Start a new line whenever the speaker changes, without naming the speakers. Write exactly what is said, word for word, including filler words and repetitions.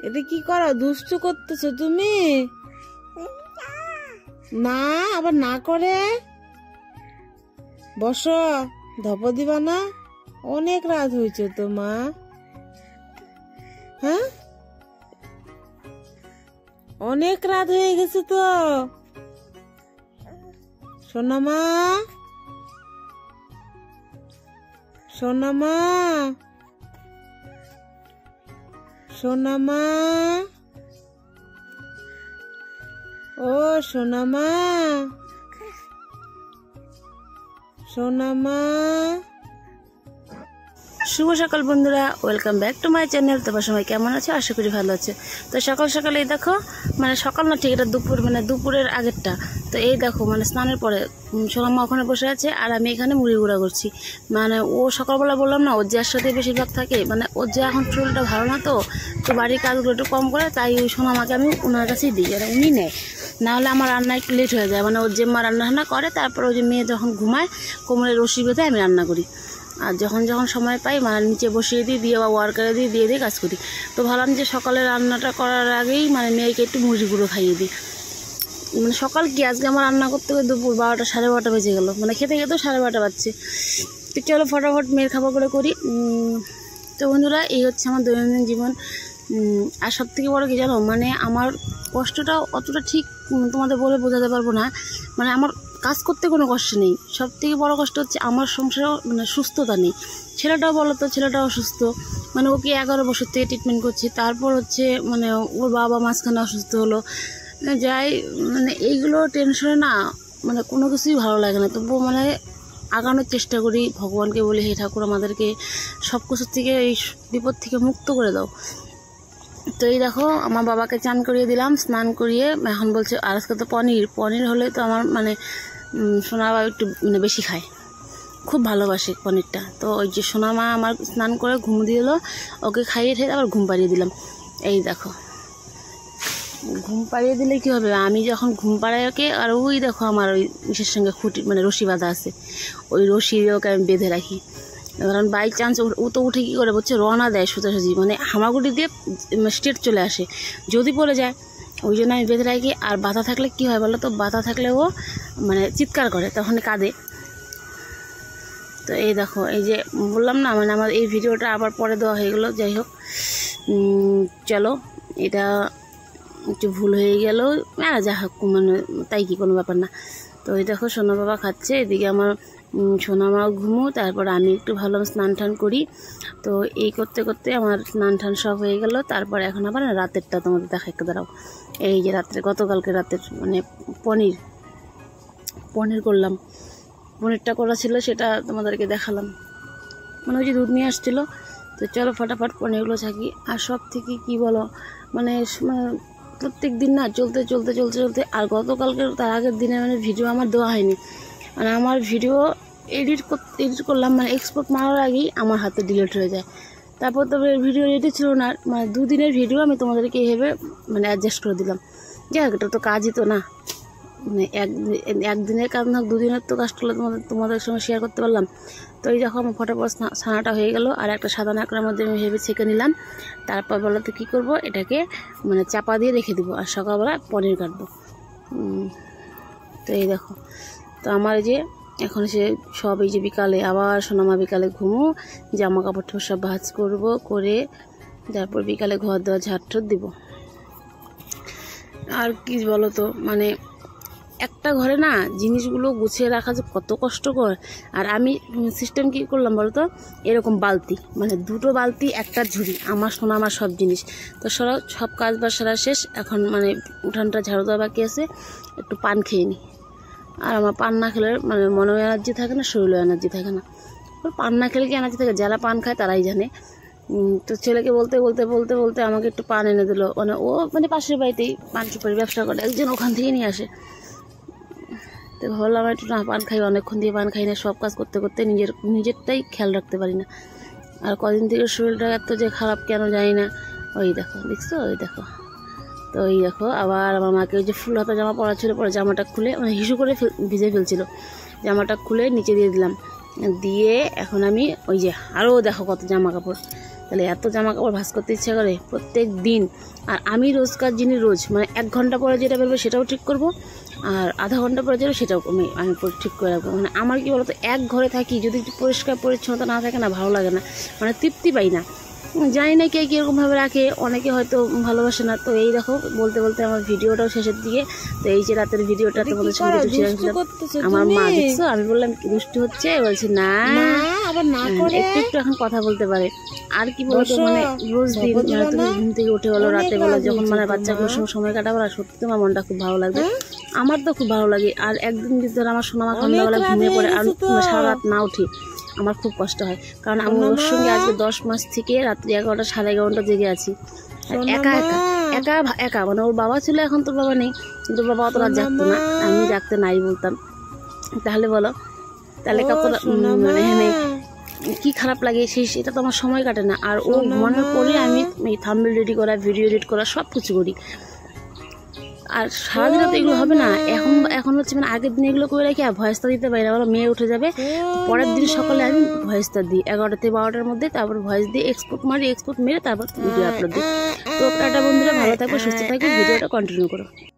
এটা কি করো? দুষ্টু করতেছো তুমি? না, আবার না করে বসো। ধপ দিবা না? অনেক রাত হয়েছে তো মা। হ্যাঁ, অনেক রাত হয়ে গেছে তো। সোনা মা, সোনা মা, সোনা মা, ও সোনা মা, সোনা মা। শুভ সকাল বন্ধুরা, welcome back to my channel. তোমার সবাই কেমন আছে? আশা করি ভালো আছে। তো সকাল সকালে এই দেখো, মানে সকাল না ঠিক, এটা দুপুর, মানে দুপুরের আগেরটা। তো এই দেখো, মানে স্নানের পরে সোনামা ওখানে বসে আছে আর আমি এখানে মুড়ি গুঁড়া করছি। মানে ও সকালবেলা বললাম না, ওর যার সাথে বেশিরভাগ থাকে, মানে ওর যে এখন শরীরটা ভালো না, তো তো বাড়ির কাজগুলো একটু কম করে, তাই ওই সোনামাকে আমি ওনার কাছেই দিই, আর উনি নেয়। না হলে আমার রান্না একটু লেট হয়ে যায়। মানে ওর যে মা রান্না রান্না করে, তারপর ওই যে মেয়ে যখন ঘুমায় কোমরে রশি বেঁধে আমি রান্না করি। আর যখন যখন সময় পাই, মানে নিচে বসিয়ে দিই, দিয়ে বা ওয়ার্কারে দিয়ে দিয়ে দিয়ে কাজ করি। তো ভাবলাম যে সকালে রান্নাটা করার আগেই মানে মেয়েকে একটু মুড়ি গুঁড়ো খাইয়ে দিই। মানে সকাল কি, আজকে আমার রান্না করতে গিয়ে দুপুর বারোটা সাড়ে বারোটা বেজে গেলো, মানে খেতে খেতেও সাড়ে বারোটা বাজছে। তো চলো ফটাফট মেয়ের খাবার করে করি। তো বন্ধুরা, এই হচ্ছে আমার দৈনন্দিন জীবন। আর সব থেকে বড়ো কি জানো, মানে আমার কষ্টটা অতটা ঠিক তোমাদের বলে বোঝাতে পারবো না। মানে আমার কাজ করতে কোনো কষ্ট নেই, সব থেকে বড়ো কষ্ট হচ্ছে আমার সংসারেও মানে সুস্থতা নেই। ছেলেটাও বলো তো, ছেলেটাও অসুস্থ। মানে ওকে এগারো বছর থেকে ট্রিটমেন্ট করছি, তারপর হচ্ছে মানে ওর বাবা মাঝখানে অসুস্থ হলো। যাই, মানে এইগুলো টেনশনে না, মানে কোনো কিছুই ভালো লাগে না। তবুও মানে আগানোর চেষ্টা করি, ভগবানকে বলি, হে ঠাকুর আমাদেরকে সব কিছুর থেকে, এই বিপদ থেকে মুক্ত করে দাও। তো এই দেখো, আমার বাবাকে চান করিয়ে দিলাম, স্নান করিয়ে। এখন বলছে আর আজকে তো পনির পনির হলে তো আমার মানে সোনা বাবা একটু মানে বেশি খায়, খুব ভালোবাসে পনিরটা। তো ওই যে সোনা মা আমার স্নান করে ঘুম দিয়ে এলো, ওকে খাইয়ে ঠেয়ে আবার ঘুম পাড়িয়ে দিলাম। এই দেখো, ঘুম পাড়িয়ে দিলে কি হবে, আমি যখন ঘুম পাড়াই ওকে, আর ওই দেখো আমার ওই ইসের সঙ্গে খুঁটি মানে রশি বাঁধা আছে, ওই রশি ওকে আমি বেঁধে রাখি। কারণ বাই চান্স ও তো উঠে কী করে বলছে, রওনা দেয় সোজাসুজি, মানে হামাগুড়ি দিয়ে স্ট্রেট চলে আসে, যদি পড়ে যায়। ওই জন্য আমি বেঁধে রাখি। আর বাধা থাকলে কি হয় বলো তো, বাধা থাকলে ও মানে চিৎকার করে, তখন কাঁদে। তো এই দেখো, এই যে বললাম না, মানে আমার এই ভিডিওটা আবার পরে দেওয়া হয়ে গেলো। যাই হোক, চলো, এটা একটু ভুল হয়ে গেল, আর যা হোক, মানে তাই কি, কোনো ব্যাপার না। তো এই দেখো, সোনা বাবা খাচ্ছে, এদিকে আমার সোনা মাও ঘুমো, তারপর আমি একটু ভালো স্নান টান করি। তো এই করতে করতে আমার স্নান টান সব হয়ে গেল। তারপর এখন আবার রাতেরটা তোমাদের দেখা একটু দাঁড়াও। এই যে রাত্রে, গতকালকে রাতের মানে পনির পনির করলাম, পনিরটা করা ছিল, সেটা তোমাদেরকে দেখালাম। মানে ওই যে দুধ নিয়ে আসছিলো। তো চলো ফটাফট পনিরগুলো ছাকি। আর সব থেকে কি বলো, মানে প্রত্যেক দিন না চলতে চলতে চলতে চলতে আর গতকালকে তার আগের দিনে মানে ভিডিও আমার দেওয়া হয়নি। মানে আমার ভিডিও এডিট করতে এডিট করলাম, মানে এক্সপোর্ট মারার আগেই আমার হাতে ডিলিট হয়ে যায়। তারপর তবে ভিডিও রেডি ছিল না, মানে দুদিনের ভিডিও আমি তোমাদেরকে এইভাবে মানে অ্যাডজাস্ট করে দিলাম। যাই হোক, এটা তো কাজই তো না, মানে এক একদিনের কাজ না, দুদিনের তো কাজ করলে তোমাদের তোমাদের সঙ্গে শেয়ার করতে পারলাম। তো এই দেখো, আমার ফটাফট ছানাটা হয়ে গেল। আর একটা সাদা নাকড়ার মধ্যে আমি ভেবে ছেঁকে নিলাম। তারপর বলো তো কী করবো, এটাকে মানে চাপা দিয়ে রেখে দেবো, আর সকালবেলা পনির কাটবো। তো এই দেখো, তো আমার যে এখন সে সব, এই যে বিকালে আবার সোনামা বিকালে ঘুমো, জামা কাপড় ঠোর সব ভাঁজ করবো, করে তারপর বিকালে ঘর দেওয়া ঝাড় দিব। আর কি বলো তো, মানে একটা ঘরে না জিনিসগুলো গুছিয়ে রাখা যে কত কষ্টকর। আর আমি সিস্টেম কী করলাম বলো তো, এরকম বালতি, মানে দুটো বালতি একটা ঝুড়ি, আমার সোনা আমার সব জিনিস। তো সব সব কাজ বাজ সারা শেষ, এখন মানে উঠানটা ঝাড়ু দেওয়া বাকি আছে, একটু পান খেয়ে নিই। আর আমার পান না খেলে মানে মনেও এনার্জি থাকে না, শরীরেও এনার্জি থাকে না। পান না খেলে কি এনার্জি থাকে, যারা পান খায় তারাই জানে। তো ছেলেকে বলতে বলতে বলতে বলতে আমাকে একটু পান এনে দিল। মানে ও মানে পাশের বাড়িতেই পান সুপারি ব্যবসা করে, একজন ওখান থেকে নিয়ে আসে। তো ভাবলাম একটু না পান খাই, অনেকক্ষণ দিয়ে পান খাই না, সব কাজ করতে করতে নিজের নিজেরটাই খেয়াল রাখতে পারি না। আর কদিন থেকে শরীরটা এত যে খারাপ কেন জানি না। ওই দেখো, দেখছো, ওই দেখো। তো এই দেখো, আবার আমার মাকে ওই যে ফুল হাতা জামা পরা ছিল, পরে জামাটা খুলে মানে হিসু করে ভিজে ফেলছিল, জামাটা খুলে নিচে দিয়ে দিলাম। দিয়ে এখন আমি ওই যে আরও দেখো কত জামা কাপড়। তো তাহলে এত জামা কাপড় ভাঁজ করতে ইচ্ছা করে প্রত্যেক দিন। আর আমি রোজকার যিনি রোজ মানে এক ঘন্টা পরে যেটা বেরোবে সেটাও ঠিক করব, আর আধা ঘন্টা পরে যেটা সেটাও আমি আমি ঠিক করে রাখবো। মানে আমার কি বলতো, এক ঘরে থাকি যদি পরিষ্কার পরিচ্ছন্নতা না থাকে না ভালো লাগে না, মানে তৃপ্তি পাই না। জানি না কে কীরকমভাবে রাখে, অনেকে হয়তো ভালোবাসে না। তো এই দেখো বলতে বলতে আমার ভিডিওটাও শেষের দিকে। তো এই যে রাতের ভিডিওটা তোমাদের সঙ্গে একটু শেয়ার করলাম। আমার মা দেখছো, আমি বললাম দুষ্টু হচ্ছে, বলছে না
আবার না করে
একটু একটু এখন কথা বলতে পারে। আর কি বলতো, মানে রোজ দিন মানে তুমি ঘুম থেকে উঠে বলো রাতে বলো যখন মানে বাচ্চাগুলোর সঙ্গে সময় কাটাবো, আর সত্যি তোমার মনটা খুব ভালো লাগবে। আমার তো খুব ভালো লাগে। আর একদিন যদি আমার সোনামা সন্ধ্যাবেলা ঘুমিয়ে পড়ে আর সারা রাত না উঠি, আমার খুব কষ্ট হয়। কারণ আমি ওর সঙ্গে আজকে দশ মাস থেকে রাত্রি এগারোটা সাড়ে এগারোটা জেগে আছি, একা একা একা একা মানে ওর বাবা ছিল, এখন তোর বাবা নেই, কিন্তু বাবা অত রাত জাগতো না, আমি জাগতে নাই বলতাম। তাহলে বলো, তাহলে কতটা মানে এখানে কি খারাপ লাগে, সেই সেটা তো আমার সময় কাটে না। আর ও ঘুমানোর পরে আমি থাম্বনেল রেডি করা, ভিডিও এডিট করা সব কিছু করি। আর সারাদিনে তো এগুলো হবে না, এখন এখন হচ্ছে মানে আগের দিন এগুলো করে রাখি আর ভয়েসটা দিতে পারি না, বলো মেয়ে উঠে যাবে। পরের দিন সকালে আমি ভয়েসটা দিই এগারোটা থেকে বারোটার মধ্যে, তারপর ভয়েস দিয়ে এক্সপোর্ট মারি, এক্সপোর্ট মেরে তারপর ভিডিও আপলোড দিই। তো টাটা বন্ধুরা, ভালো থাকবে, সুস্থ থাকবে, ভিডিওটা কন্টিনিউ করো।